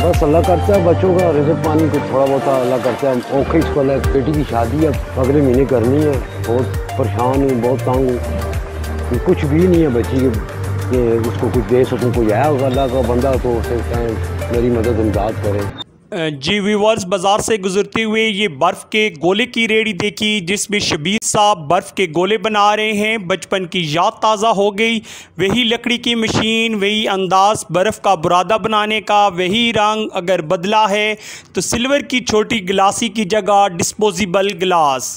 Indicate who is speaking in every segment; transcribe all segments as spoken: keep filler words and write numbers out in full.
Speaker 1: बस अल्लाह करता है बच्चों का रिज़्क़ पानी को थोड़ा बहुत अल्लाह करता है। औखे स्कूल है, बेटी की शादी अब अगले महीने करनी है। बहुत परेशान हूँ, बहुत तंग हूँ, कुछ भी नहीं है बच्ची कि उसको कुछ दे सकूँ। कोई आया होगा अल्लाह का बंदा तो उसे कहें मेरी मदद इमदाद करे।
Speaker 2: जी व्यूअर्स, बाज़ार से गुजरते हुए ये बर्फ़ के गोले की रेहड़ी देखी जिसमें शबीर साहब बर्फ़ के गोले बना रहे हैं। बचपन की याद ताज़ा हो गई। वही लकड़ी की मशीन, वही अंदाज़ बर्फ़ का बुरादा बनाने का, वही रंग अगर बदला है तो सिल्वर की छोटी गिलासी की जगह डिस्पोजेबल गिलास।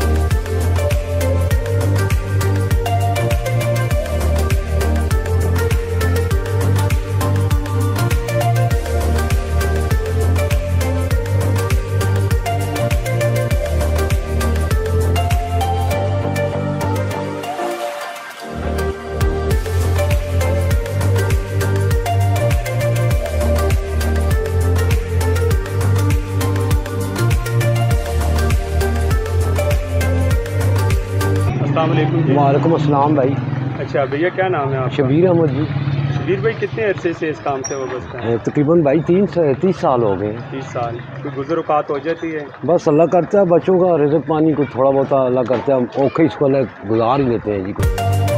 Speaker 1: वालेकुम अस्सलाम भाई।
Speaker 2: अच्छा भैया, क्या नाम है आपका?
Speaker 1: शबीर अहमद जी।
Speaker 2: शबीर भाई, कितने अरसे से इस काम से वाबस्ता हैं?
Speaker 1: तकरीबन भाई तीन तीस साल हो गए।
Speaker 2: तीस साल। कोई गुज़र-औक़ात हो जाती है?
Speaker 1: बस अल्लाह करता है बच्चों का रिज़्क़ पानी को थोड़ा बहुत अल्लाह करता है। औखे स्कूल है, गुजार ही लेते हैं जी।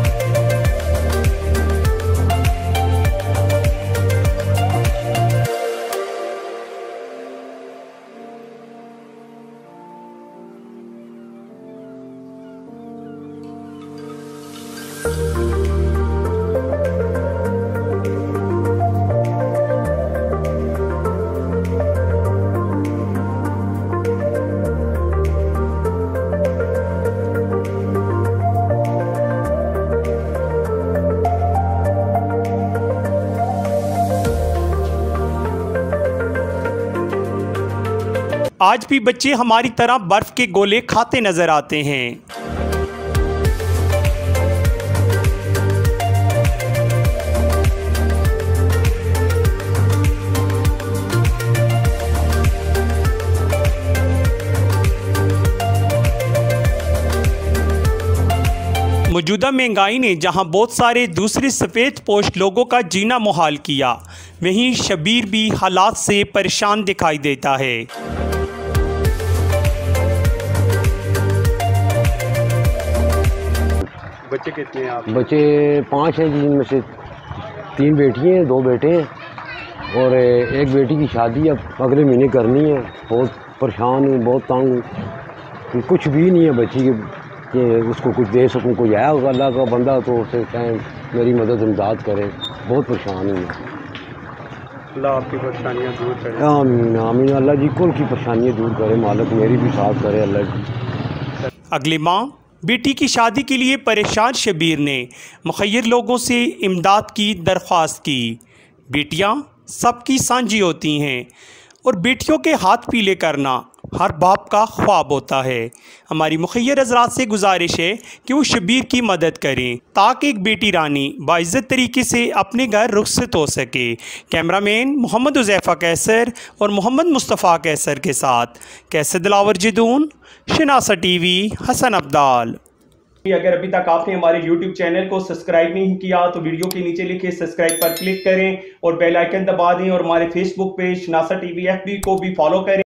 Speaker 2: आज भी बच्चे हमारी तरह बर्फ़ के गोले खाते नज़र आते हैं। मौजूदा महंगाई ने जहां बहुत सारे दूसरे सफ़ेद पोश लोगों का जीना मुहाल किया, वहीं शबीर भी हालात से परेशान दिखाई देता है। बच्चे कितने हैं आप?
Speaker 1: बच्चे पाँच हैं, जिनमें से तीन बेटी हैं, दो बेटे हैं और एक बेटी की शादी अब अगले महीने करनी है। बहुत परेशान हूँ, बहुत तंग हूँ, कुछ भी नहीं है बच्ची के कि उसको कुछ दे सकूँ। कोई आया होगा अल्लाह का बंदा तो उसे कहें मेरी मदद इमदाद करे। बहुत परेशान हूँ।
Speaker 2: अल्लाह आपकी परेशानियाँ दूर करे।
Speaker 1: आमीन आमीन। अल्लाह जी कुल की परेशानियाँ दूर करे, मालिक मेरी भी साथ करे अल्लाह जी।
Speaker 2: अगली माह बेटी की शादी के लिए परेशान शबीर ने मुखय्यर लोगों से इमदाद की दरख्वास्त की। बेटियां सबकी साझी होती हैं और बेटियों के हाथ पीले करना हर बाप का ख्वाब होता है। हमारी मुखय्यर हज़रात से गुजारिश है कि वो शबीर की मदद करें ताकि एक बेटी रानी बाइज़्ज़त तरीके से अपने घर रुखसत हो सके। कैमरामैन मोहम्मद हुज़ैफ़ा कैसर और मोहम्मद मुस्तफ़ा कैसर के साथ कैसर दिलावर जदून, शनासा टीवी, हसन अब्दाल। अगर अभी तक आपने हमारे यूट्यूब चैनल को सब्सक्राइब नहीं किया तो वीडियो के नीचे लिखे सब्सक्राइब पर क्लिक करें और बेल आइकन दबा दें और हमारे Facebook page Shanasa TV F B को भी फॉलो करें।